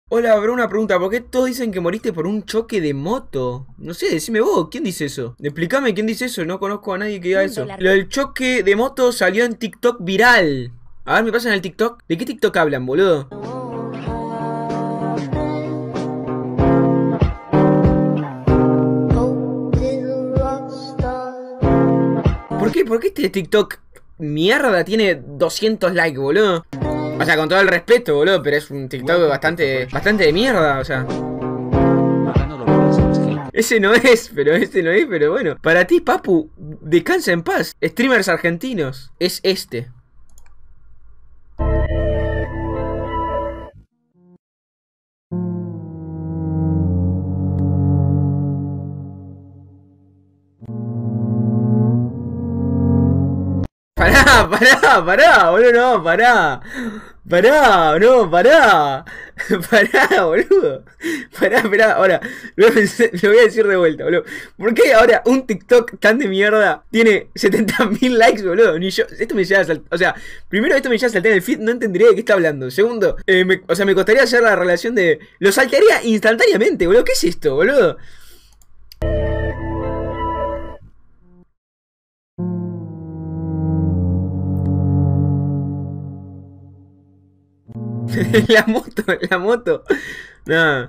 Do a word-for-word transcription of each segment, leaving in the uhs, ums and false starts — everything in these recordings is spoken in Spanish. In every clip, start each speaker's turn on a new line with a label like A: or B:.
A: Hola, bro, una pregunta. ¿Por qué todos dicen que moriste por un choque de moto? No sé, decime vos, ¿quién dice eso? Explícame quién dice eso, no conozco a nadie que diga eso. Lo del choque de moto salió en TikTok viral. A ver, me pasan el TikTok. ¿De qué TikTok hablan, boludo? ¿Por qué? ¿Por qué este TikTok mierda tiene doscientos likes, boludo? O sea, con todo el respeto, boludo, pero es un TikTok bastante, bastante de mierda, o sea. Ese no es, pero ese no es, pero bueno. Para ti, papu, descansa en paz. Streamers argentinos, es este. Pará, pará, pará, boludo, no, pará. Pará, no, pará. Pará, boludo. Pará, pará, ahora, lo voy, a, lo voy a decir de vuelta, boludo. ¿Por qué ahora un TikTok tan de mierda tiene setenta mil likes, boludo? Ni yo, esto me llega a saltar, o sea, primero esto me llega a saltar en el feed, no entendería de qué está hablando. Segundo, eh, me, o sea, me costaría hacer la relación de... Lo saltaría instantáneamente, boludo, ¿qué es esto, boludo? La moto, la moto. Nah.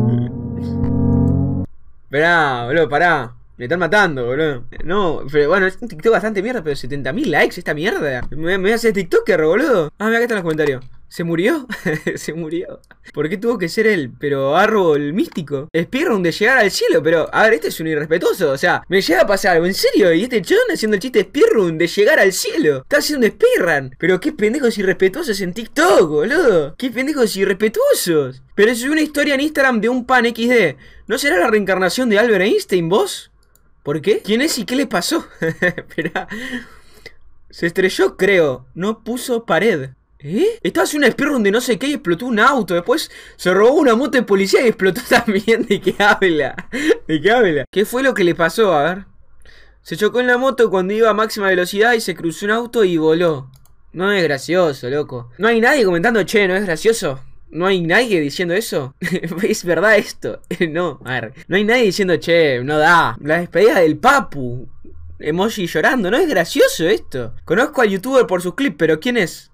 A: Esperá, boludo, pará. Me están matando, boludo. No, pero bueno, es un TikTok bastante mierda, pero setenta mil likes esta mierda. Me, me voy a hacer TikToker, boludo. Ah, mira, acá están los comentarios. ¿Se murió? Se murió. ¿Por qué tuvo que ser él? Pero árbol místico. Speedrun de llegar al cielo, pero a ver, este es un irrespetuoso. O sea, me llega a pasar algo en serio. Y este chon haciendo el chiste de speedrun de llegar al cielo. Está haciendo un speedrun. Pero qué pendejos irrespetuosos en TikTok, boludo. Qué pendejos irrespetuosos. Pero subí una historia en Instagram de un pan equis de. ¿No será la reencarnación de Albert Einstein, vos? ¿Por qué? ¿Quién es y qué le pasó? Esperá. Se estrelló, creo. No puso pared. ¿Eh? Estaba haciendo un speedrun de no sé qué y explotó un auto. Después se robó una moto de policía y explotó también. ¿De qué habla? ¿De qué habla? ¿Qué fue lo que le pasó? A ver. Se chocó en la moto cuando iba a máxima velocidad y se cruzó un auto y voló. No es gracioso, loco. No hay nadie comentando, che, ¿no es gracioso? ¿No hay nadie diciendo eso? ¿Es verdad esto? No, a ver. No hay nadie diciendo, che, no da. La despedida del papu. Emoji llorando. ¿No es gracioso esto? Conozco al youtuber por sus clips, pero ¿quién es?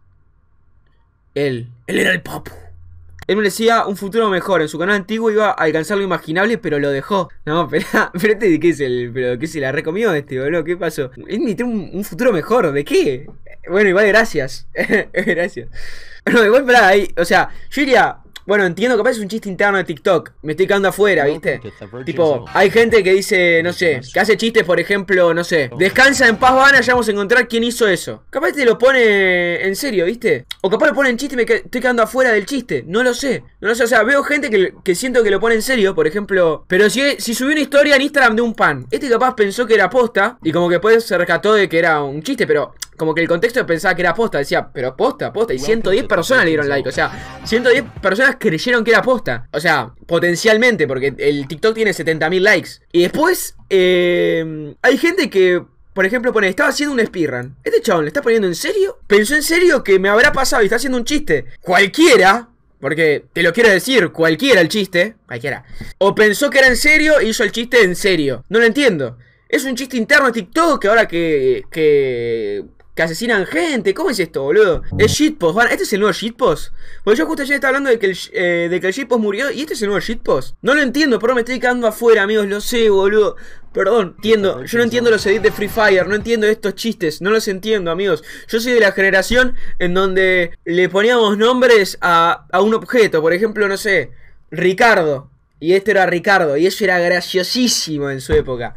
A: Él. Él era el papu. Él me decía un futuro mejor. En su canal antiguo iba a alcanzar lo imaginable, pero lo dejó. No, espera, espérate, ¿qué es el? ¿Pero qué se la recomió este, boludo? ¿Qué pasó? Él me tiene un, un futuro mejor. ¿De qué? Bueno, igual gracias. Gracias. No, igual para ahí. O sea, yo diría. Bueno, entiendo, capaz es un chiste interno de TikTok. Me estoy quedando afuera, ¿viste? Tipo, hay gente que dice, no sé, que hace chistes, por ejemplo, no sé, descansa en paz, Vana, ya vamos a encontrar quién hizo eso. Capaz te lo pone en serio, ¿viste? O capaz lo pone en chiste y me estoy quedando afuera del chiste. No lo sé. No lo sé, o sea, veo gente que, que siento que lo pone en serio, por ejemplo. Pero si, si subió una historia en Instagram de un pan, este capaz pensó que era posta y como que después se rescató de que era un chiste, pero como que el contexto pensaba que era posta. Decía, pero posta, posta. Y ciento diez personas le dieron like, o sea, ciento diez personas creyeron que era posta. O sea, potencialmente, porque el TikTok tiene setenta mil likes. Y después, eh, hay gente que, por ejemplo, pone, estaba haciendo un speedrun. Este chabón, ¿le está poniendo en serio? ¿Pensó en serio que me habrá pasado y está haciendo un chiste? Cualquiera, porque te lo quiero decir, cualquiera el chiste, cualquiera. O pensó que era en serio y hizo el chiste en serio. No lo entiendo. Es un chiste interno de TikTok que ahora que... que... que asesinan gente. ¿Cómo es esto, boludo? Es shitpost. Bueno, ¿este es el nuevo shitpost? Porque yo justo ayer estaba hablando de que el, eh, de que el shitpost murió. ¿Y este es el nuevo shitpost? No lo entiendo, pero me estoy quedando afuera, amigos. Lo sé, boludo. Perdón, entiendo. Yo no entiendo los edits de Free Fire. No entiendo estos chistes. No los entiendo, amigos. Yo soy de la generación en donde le poníamos nombres a, a un objeto. Por ejemplo, no sé, Ricardo. Y este era Ricardo, y eso era graciosísimo en su época.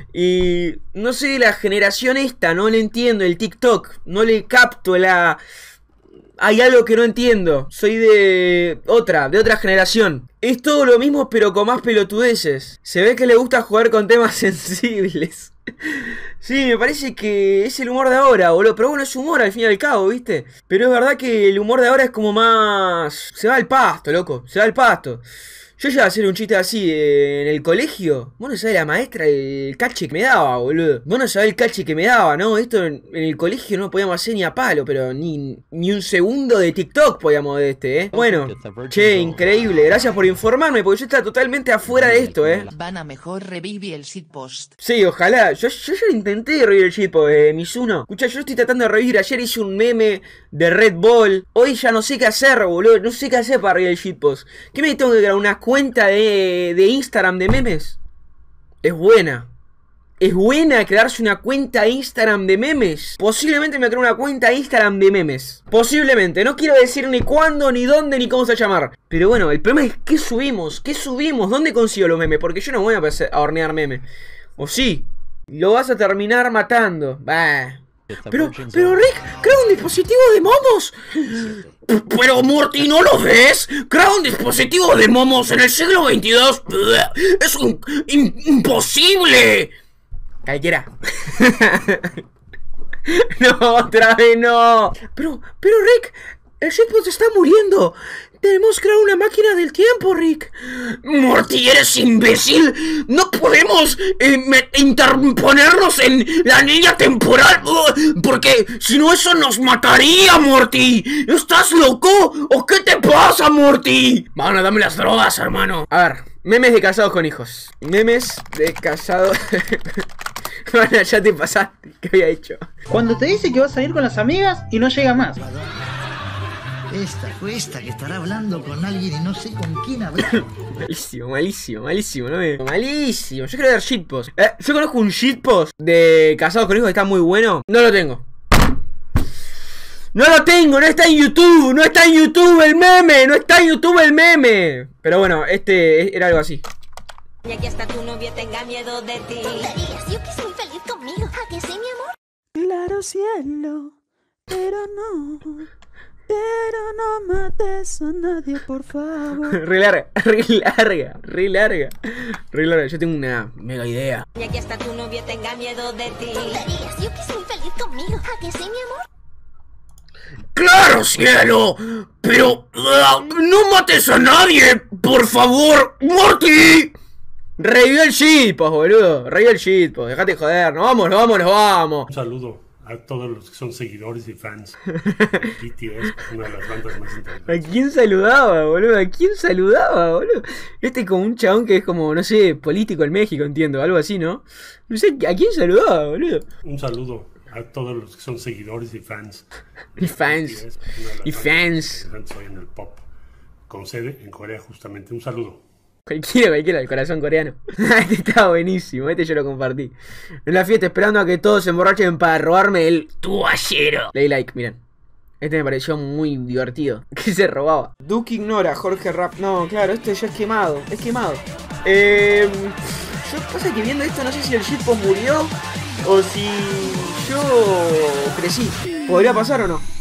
A: Y no sé, la generación esta, no le entiendo el TikTok, no le capto la... Hay algo que no entiendo, soy de otra, de otra generación. Es todo lo mismo pero con más pelotudeces. Se ve que le gusta jugar con temas sensibles. Sí, me parece que es el humor de ahora, boludo. Pero bueno, es humor al fin y al cabo, ¿viste? Pero es verdad que el humor de ahora es como más... Se va al pasto, loco, se va al pasto. Yo llegué a hacer un chiste así eh, en el colegio. Vos no sabés la maestra el cache que me daba, boludo. Vos no sabés el cache que me daba, ¿no? Esto en, en el colegio no podíamos hacer ni a palo, pero ni, ni un segundo de TikTok podíamos de este, ¿eh? Bueno, che, increíble. Gracias por informarme, porque yo estaba totalmente afuera de esto, ¿eh?
B: Van a mejor revivir el shitpost.
A: Sí, ojalá. Yo, yo ya intenté revivir el shitpost, eh, Mizuno. Escuchá, yo estoy tratando de revivir. Ayer hice un meme de Red Bull. Hoy ya no sé qué hacer, boludo. No sé qué hacer para revivir el shitpost. ¿Qué me tengo que crear? ¿Una cuenta de, de Instagram de memes? Es buena. Es buena crearse una cuenta de Instagram de memes. Posiblemente me creo una cuenta de Instagram de memes. Posiblemente. No quiero decir ni cuándo, ni dónde, ni cómo se va a llamar. Pero bueno, el problema es ¿qué subimos? ¿Qué subimos? ¿Dónde consigo los memes? Porque yo no voy a, a hornear memes. ¿O sí? Lo vas a terminar matando. Bah. Pero, pero Rick, crea un dispositivo de momos. Pero Morty, ¿no lo ves? Crea un dispositivo de momos en el siglo veintidós. Es un, in, imposible. Cualquiera. No, otra vez no. Pero, pero Rick, el shitpost está muriendo. Tenemos que crear una máquina del tiempo, Rick. Morty, eres imbécil. No podemos eh, interponernos en la línea temporal. Uh, porque si no eso nos mataría, Morty. ¿Estás loco? ¿O qué te pasa, Morty? Bueno, dame las drogas, hermano. A ver, memes de casados con hijos. Memes de casados... Bueno, ya te pasaste. ¿Qué había hecho?
C: Cuando te dice que vas a ir con las amigas y no llega más.
D: Esta fue esta que estará hablando con alguien y no sé con quién hablar.
A: Malísimo, malísimo, malísimo, ¿no? Malísimo. Yo quiero ver shitpost. Eh, yo conozco un shitpost de casados con hijos que está muy bueno. No lo tengo. No lo tengo, no está en YouTube. No está en YouTube el meme. No está en YouTube el meme. Pero bueno, este era algo así.
E: Y aquí hasta tu novio tenga miedo de ti.
F: Te digas yo que soy feliz conmigo. ¿A que sí, mi amor?
G: Claro, cielo, pero no. Pero no mates a nadie, por favor.
A: Re larga, re larga, re larga. Re larga, yo tengo una mega idea.
E: Y aquí hasta tu novio tenga miedo de ti.
F: Te digas yo que soy feliz conmigo. ¿A que sí, mi amor?
A: ¡Claro, cielo! Pero... Uh, ¡no mates a nadie! ¡Por favor! ¡Morty! Revivió el shitpost, boludo. Revivió el shitpost. Dejate de joder. Nos vamos, nos vamos, nos vamos.
H: Un saludo a todos los que son seguidores y fans de B T S, una de las bandas más interesantes.
A: ¿A quién saludaba, boludo? ¿A quién saludaba, boludo? Este es como un chabón que es como, no sé, político en México, entiendo. Algo así, ¿no? No sé, ¿a quién saludaba, boludo?
H: Un saludo a todos los que son seguidores y fans.
A: Y fans. Y fans.
H: Hoy en el pop, con sede en Corea justamente. Un saludo.
A: Cualquiera, cualquiera, el corazón coreano. Este estaba buenísimo, este yo lo compartí. En la fiesta esperando a que todos se emborrachen para robarme el toallero. Le di like, miren. Este me pareció muy divertido. ¿Qué se robaba? Duke ignora, Jorge Rap. No, claro, este ya es quemado. Es quemado. Eh, yo pasa que viendo esto no sé si el shitpost murió o si yo crecí. ¿Podría pasar o no?